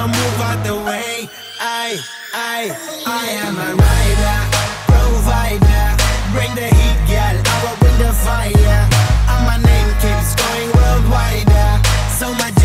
so move out the way. I am a rider, provider. Bring the heat, girl, I will bring the fire. And my name keeps going worldwide. So much